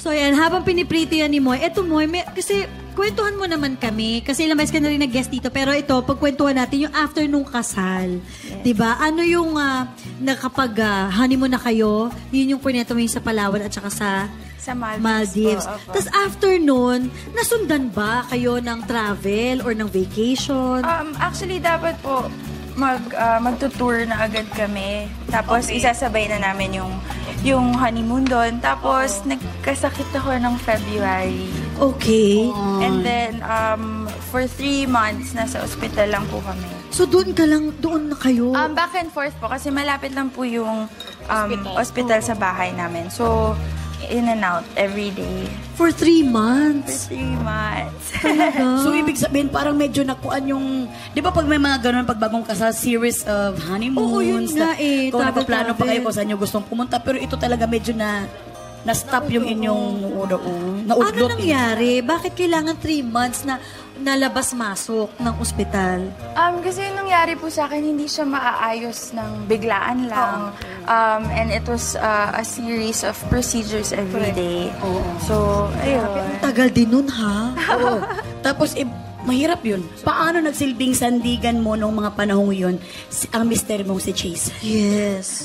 So yan, habang piniprito yan ni Moy, eto Moy, kasi kwentuhan mo naman kami, kasi ilang beses ka na rin nag-guest dito, pero ito, pagkwentuhan natin yung after nung kasal. Yes. Diba? Ano yung nakapag honeymoon na kayo, yun yung kwento mo yung sa Palawan at saka sa Maldives. Tapos after nun, nasundan ba kayo ng travel or ng vacation? Actually, dapat po magtutour na agad kami. Tapos isasabay na namin yung honeymoon doon. Tapos nagkasakit ako ng February. Okay. And then for 3 months nasa ospital lang po kami. So doon na kayo? Back and forth po kasi malapit lang po yung ospital sa bahay namin. So in and out every day. For 3 months? For 3 months. So, ibig sabihin, parang medyo nakuan yung... Di ba pag may mga ganun, pag bagong kasal, series of honeymoons? Oo, yun nga eh. Kung nagpaplano pa kayo kung saan nyo gustong pumunta. Pero ito talaga medyo na-stop yung inyong naudlot. Ano nangyari? Bakit kailangan 3 months na nalabas-masok ng ospital? Kasi yung nangyari po sa akin, hindi siya maaayos ng biglaan lang. And it was a series of procedures every day. So, ayun. Tagal din nun, ha? Oo. Tapos, mahirap yun. Paano nagsilbing sandigan mo nung mga panahong yun ang mister mong si Chase? Yes.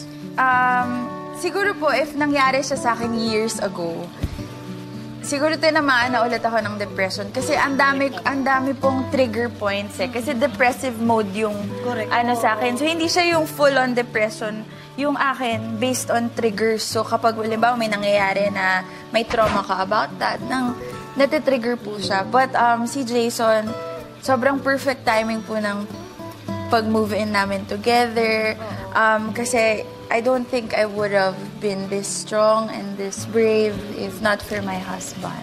Siguro po, if nangyari siya sa akin years ago, siguro tinamaan na ulit ako ng depression. Kasi ang dami pong trigger points eh. Kasi depressive mode yung sa akin. So, hindi siya yung full-on depression. Yung akin, based on triggers. So, kapag halimbawa may nangyayari na may trauma ka about that, natitrigger po siya. But si Jason, sobrang perfect timing po ng pag-move in namin together. Kasi I don't think I would have been this strong and this brave if not for my husband.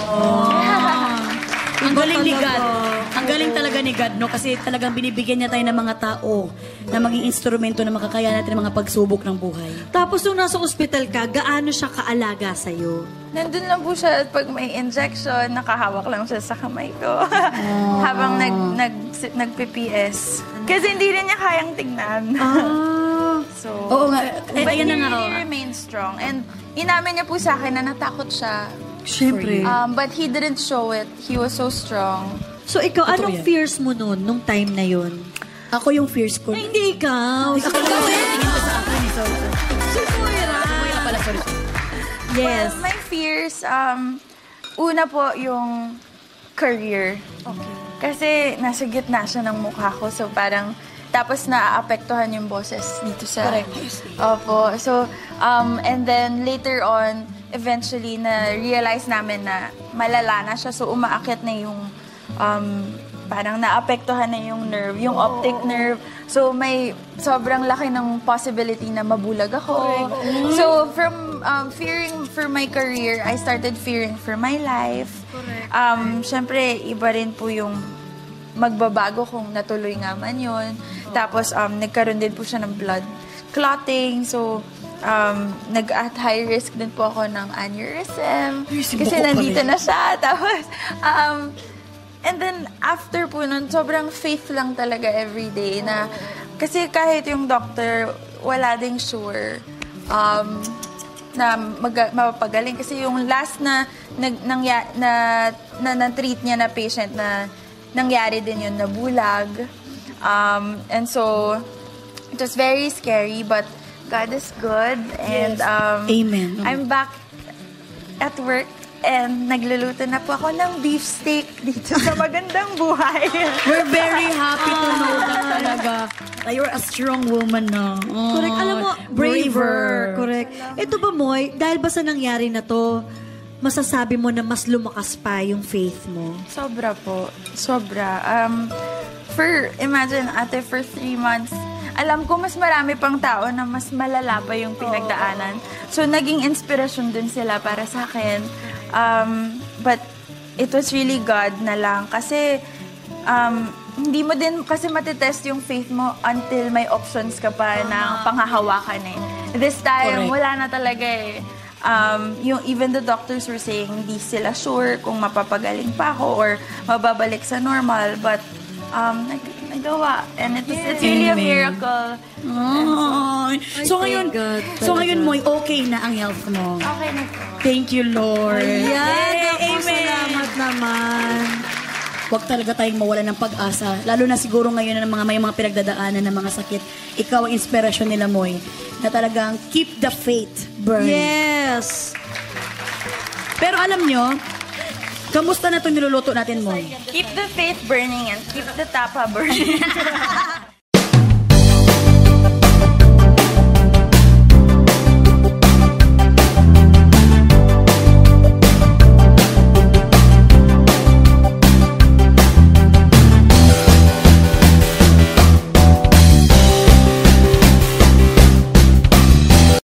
Ang galing ni God. Ang galing talaga ni God, no? Kasi talagang binibigyan niya tayo ng mga tao na maging instrumento na makakaya natin ng mga pagsubok ng buhay. Tapos nung nasa ospital ka, gaano siya kaalaga sa'yo? Nandun lang po siya at pag may injection, nakahawak lang siya sa kamay ko. Habang nag-PPS. Kasi hindi rin niya kayang tignan. So, oo nga. But Ayan na nga. he remained strong. And inamin niya po sa akin na natakot siya. Siyempre. But he didn't show it. He was so strong. So ikaw, anong fears mo nun, nung time na yun? Ako yung fears ko. Ay, hindi ikaw. Ako tingin ko sa akin. Si Moira. Moira pala, sorry. Yes. Well, my fears, una po yung career. Okay. Kasi nasa gitna siya ng mukha ko. So parang, tapos naaapektuhan yung boses dito sa... Correct. Opo. So, and then later on, eventually, na-realize namin na malala na siya. So, umaakit na yung, parang naapektuhan na yung nerve, yung optic nerve. So, may sobrang laki ng possibility na mabulag ako. So, from fearing for my career, I started fearing for my life. Siyempre, iba rin po yung magbabago kung natuloy nga man yun. Tapos, nagkaroon din po siya ng blood clotting. So, nag-at high risk din po ako ng aneurysm. Kasi nandito na siya. Tapos, and then, after po nun, sobrang faith lang talaga everyday na, kasi kahit yung doctor, wala ding sure na mapapagaling. Kasi yung last na na-treat niya na patient na nangyari din yun, nabulag. And so, it was very scary, but God is good. And Amen. I'm back at work and nagluluto na po ako ng beef steak dito sa Magandang Buhay. We're very happy to know that talaga. You're a strong woman na. Correct. Alam mo, braver. Correct. Ito ba, Moy, dahil ba sa nangyari na to, masasabi mo na mas lumakas pa yung faith mo? Sobra po. Sobra. Imagine, ate, for 3 months, alam ko mas marami pang tao na mas malala pa yung pinagdaanan. So, naging inspirasyon din sila para sa akin. But, it was really God na lang. Kasi, hindi mo din kasi matitest yung faith mo until may options ka pa na panghahawakan eh. This time, wala na talaga eh. Even the doctors were saying hindi sila sure kung mapapagaling pa ako or mababalik sa normal. But, nagawa. And it's really a miracle. Ay. So ngayon, God, Moy, okay na ang health mo. Okay na po. Thank you, Lord. Ayan, Amen. salamat naman. Huwag talaga tayong mawala ng pag-asa. Lalo na siguro ngayon na may mga pinagdadaanan ng mga sakit. Ikaw ang inspirasyon nila, Moy. Na talagang keep the faith burning. Yes. Pero alam nyo, kamusta na itong niluluto natin, Moy? Keep the faith burning and keep the tapa burning.